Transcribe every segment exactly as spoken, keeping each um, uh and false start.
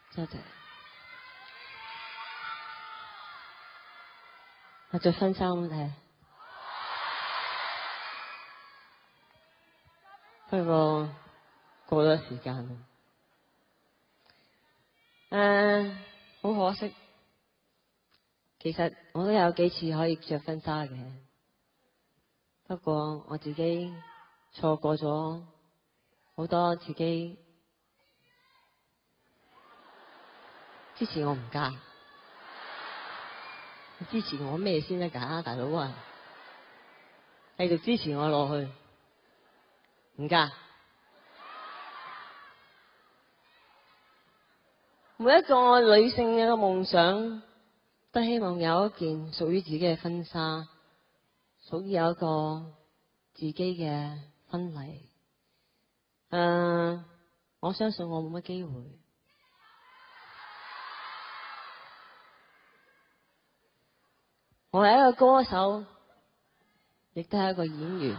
多謝。我着婚紗好睇，不過過咗時間啦。誒，好可惜。其實我都有幾次可以着婚紗嘅，不過我自己錯過咗好多自己。支持我唔嫁，支持我咩先得㗎，大佬啊！繼續支持我落去，唔嫁。每一個女性嘅夢想，都希望有一件屬於自己嘅婚紗，屬於有一個自己嘅婚禮。誒、uh, 我相信我冇乜機會。我係一個歌手，亦都係一個演員。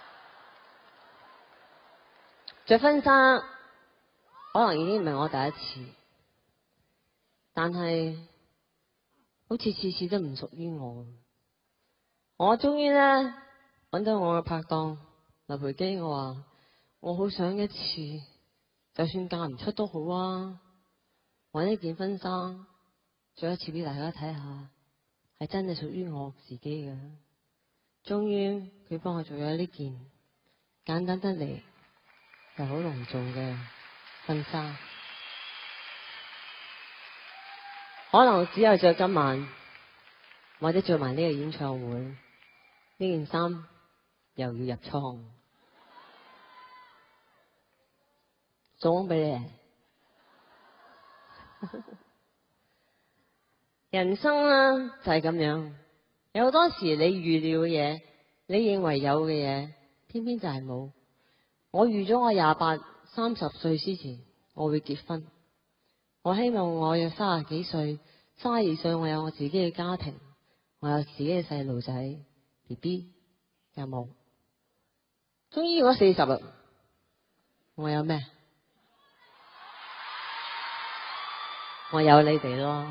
着婚紗可能已經唔係我第一次，但係好似次次都唔屬於我。我終於咧揾到我嘅拍檔劉培基，我話我好想一次，就算嫁唔出都好啊，揾一件婚紗着一次俾大家睇下。係真係屬於我自己嘅，終於佢幫我做咗呢件簡單得嚟又好隆重嘅婚紗。可能只有着今晚，或者着埋呢個演唱會，呢件衫又要入倉，送俾你。人生啦就係咁樣，有好多時你預料嘅嘢，你認為有嘅嘢，偏偏就係冇。我預咗我廿八、三十歲之前我會結婚，我希望我有三十幾歲、三十二歲我有我自己嘅家庭，我有自己嘅細路仔 B B， 有冇？終於我四十啦，我有咩？我有你哋咯。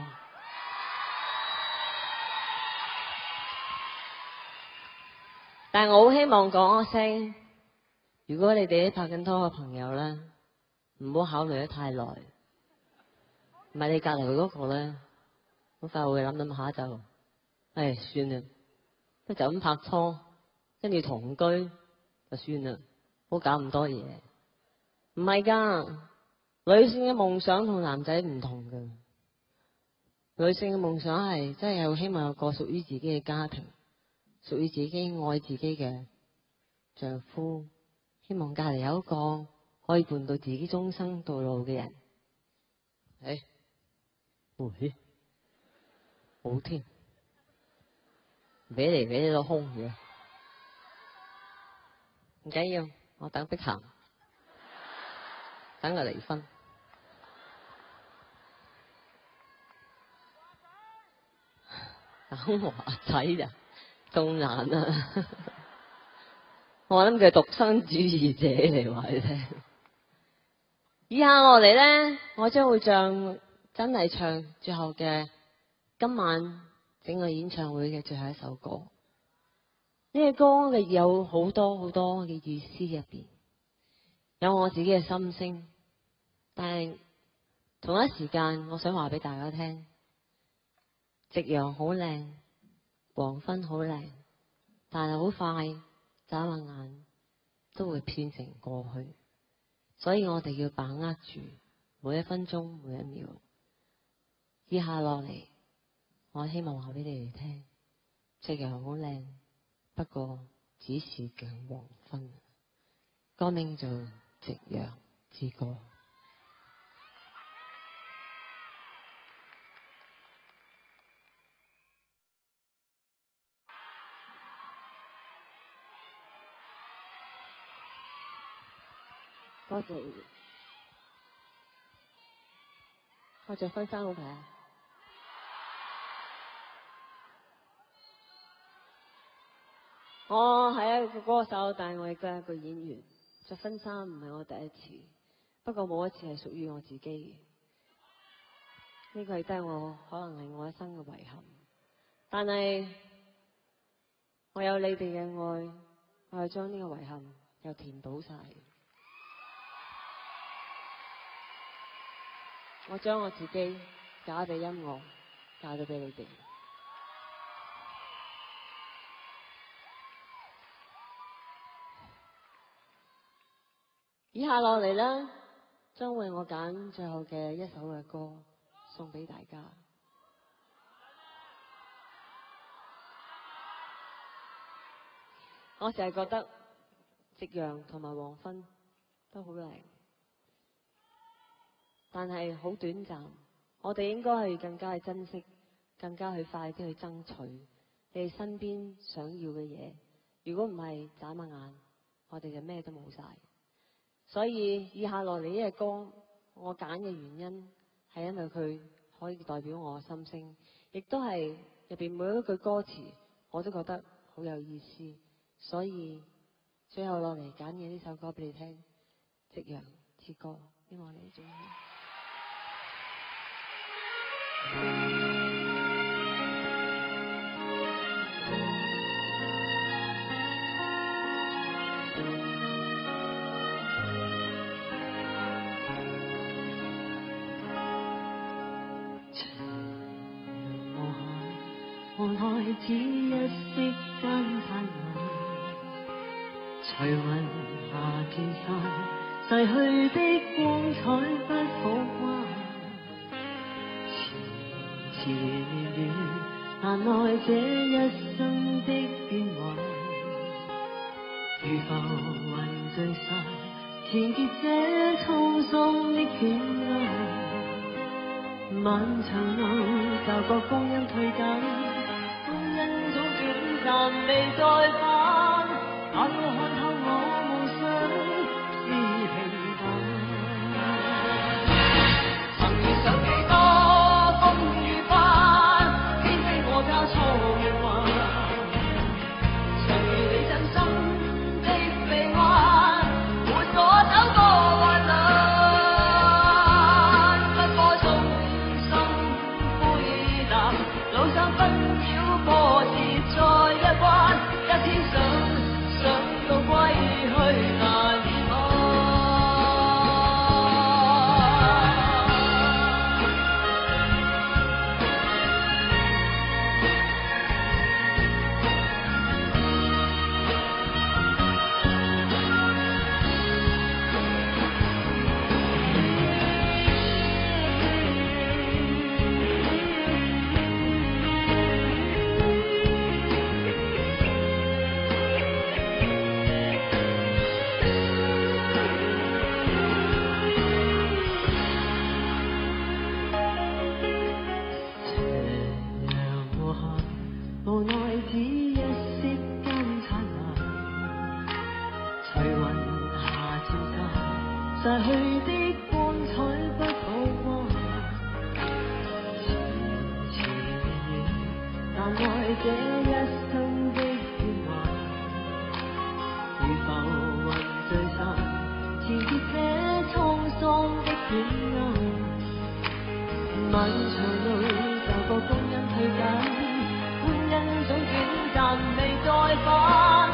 但係我好希望講一聲，如果你哋啲拍緊拖嘅朋友咧，唔好考慮得太耐。唔係你隔籬嗰個咧，好快會諗諗下就，唉算啦，不就咁拍拖，跟住同居就算啦，唔好搞咁多嘢。唔係噶，女性嘅夢想同男仔唔同噶。女性嘅夢想係真係有希望有個屬於自己嘅家庭。屬於自己愛自己嘅丈夫，希望隔籬有一個可以伴到自己終生到老嘅人。誒，喂，好添，搲嚟搲去都空嘅，唔緊要，我等碧咸，等佢離婚。等華仔呀？仲難啊！我諗佢係獨生主義者嚟話你聽。以下落嚟咧，我將會唱真係唱最後嘅今晚整個演唱會嘅最後一首歌。呢個歌嘅有好多好多嘅意思入邊，有我自己嘅心聲，但係同一時間，我想話俾大家聽，夕陽好靚。黃昏好靚，但係好快眨下眼都會變成過去，所以我哋要把握住每一分鐘每一秒。以下落嚟，我希望話俾你哋聽，夕陽好靚，不過只是近黃昏。歌名做《夕陽之歌》。多謝，我着婚紗好睇啊！我係一個歌手，但係我亦都係一個演員。着婚紗唔係我第一次，不過冇一次係屬於我自己嘅。 呢個亦都係我可能係我一生嘅遺憾。但係我有你哋嘅愛，我係將呢個遺憾又填補晒。我將我自己嫁俾音樂，嫁咗俾你哋。以下落嚟呢，將會我揀最後嘅一首嘅歌送俾大家。我成日覺得夕陽同埋黃昏都好靚，但係好短暫。我哋應該去更加去珍惜，更加去快啲去爭取你哋身邊想要嘅嘢。如果唔係眨下眼，我哋就咩都冇晒。所以以下落嚟呢隻歌，我揀嘅原因係因為佢可以代表我嘅心聲，亦都係入邊每一句歌詞我都覺得好有意思。所以最後落嚟揀嘅呢首歌俾你聽，《夕陽之歌》，希望你中意。 望海只一息間燦爛，隨雲下漸散，逝去的光彩不復還。纏纏綿綿，難耐這一生的變幻。如浮雲聚散，纏結這滄桑的戀愛。漫長路，驟覺光陰退減。總短暫未再返，眼我看透我夢想是平淡。曾遇上幾多風雨翻，偏非我交錯命運。曾遇你真心的臂彎，伴我走過患難。不過衷心灰淡，路上紛擾波折。再一關，一天想想到歸去難言愛。逝去的光彩不復還，纏纏綿綿，難耐這一生的變幻。如浮雲聚散，纏結這滄桑的戀愛。漫長路，驟覺光陰退減，歡欣總短暫未再返。